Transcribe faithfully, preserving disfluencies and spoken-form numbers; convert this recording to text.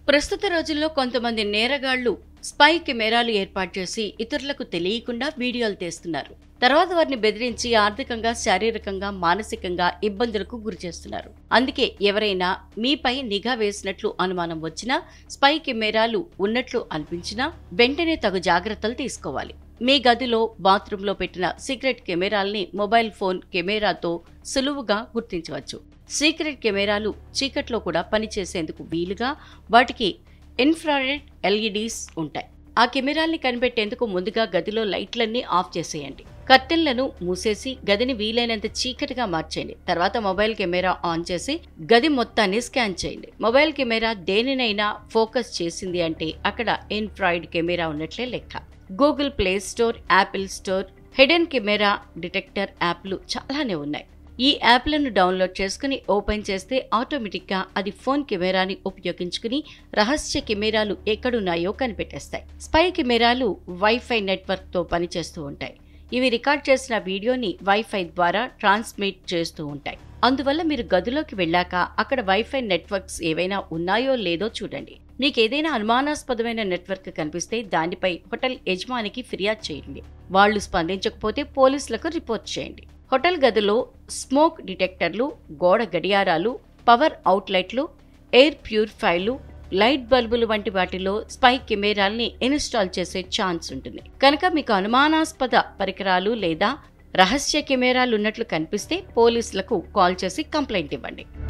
ప్రస్తుత రోజుల్లో కొంతమంది నేరగాళ్లు స్పై కెమెరాలు ఏర్పాటు చేసి ఇతరులకు తెలియకుండా వీడియోలు తీస్తున్నారు. తర్వాత వారిని బెదిరించి ఆర్థికంగా, శారీరకంగా, మానసికంగా ఇబ్బందులకు గురిచేస్తున్నారు. అందుకే ఎవరైనా మీపై నిఘా వేసినట్లు అనుమానం వచ్చినా, స్పై కెమెరాలు ఉన్నట్లు అనిపించినా వెంటనే తగు జాగ్రత్తలు తీసుకోవాలి. మీ గదిలో, బాత్రూంలో పెట్టిన సీక్రెట్ కెమెరాల్ని మొబైల్ ఫోన్ కెమెరాతో సులువుగా గుర్తించవచ్చు. సీక్రెట్ కెమెరాలు చీకట్లో కూడా పనిచేసేందుకు వీలుగా వాటికి ఇన్ఫ్రారెడ్ ఎల్ఈడీస్ ఉంటాయి. ఆ కెమెరాల్ని కనిపెట్టేందుకు ముందుగా గదిలో లైట్లన్నీ ఆఫ్ చేసేయండి. కర్టెన్లను మూసేసి గదిని వీలైనంత చీకటిగా మార్చేయండి. తర్వాత మొబైల్ కెమెరా ఆన్ చేసి గది మొత్తాన్ని స్కాన్ చేయండి. మొబైల్ కెమెరా దేనినైనా ఫోకస్ చేసింది అంటే అక్కడ ఇన్ఫ్రారెడ్ కెమెరా ఉన్నట్లే లెక్క. Google Play Store, Apple store hidden camera detector యాప్లు చాలానే ఉన్నాయి. ఈ యాప్లను డౌన్లోడ్ చేసుకుని ఓపెన్ చేస్తే ఆటోమేటిక్గా అది ఫోన్ కెమెరాని ఉపయోగించుకుని రహస్య కెమెరాలు ఎక్కడున్నాయో కనిపెట్టేస్తాయి. స్పై కెమెరాలు వైఫై నెట్వర్క్తో పనిచేస్తూ ఉంటాయి. ఇవి రికార్డ్ చేసిన వీడియోని వైఫై ద్వారా ట్రాన్స్మిట్ చేస్తూ ఉంటాయి. అందువల్ల మీరు గదిలోకి వెళ్ళాక అక్కడ వైఫై నెట్వర్క్స్ ఏవైనా ఉన్నాయో లేదో చూడండి. మీకు ఏదైనా అనుమానాస్పదమైన నెట్వర్క్ కనిపిస్తే దానిపై హోటల్ యజమానికి ఫిర్యాదు చేయండి. వాళ్లు స్పందించకపోతే పోలీసులకు రిపోర్ట్ చేయండి. హోటల్ గదిలో స్మోక్ డిటెక్టర్లు, గోడ గడియారాలు, పవర్ అవుట్లెట్లు, ఎయిర్ ప్యూరిఫైర్లు, లైట్ బల్బులు వంటి వాటిలో స్పై కెమెరాల్ని ఇన్స్టాల్ చేసే ఛాన్స్ ఉంటుంది. కనుక మీకు అనుమానాస్పద పరికరాలు లేదా రహస్య కెమెరాలు ఉన్నట్లు కనిపిస్తే పోలీసులకు కాల్ చేసి కంప్లైంట్ ఇవ్వండి.